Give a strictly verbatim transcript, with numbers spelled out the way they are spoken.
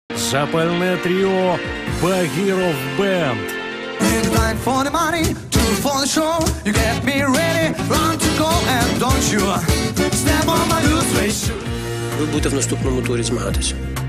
Запальне тріо Багіров Бенд. Ви будете в наступному турі змагатися.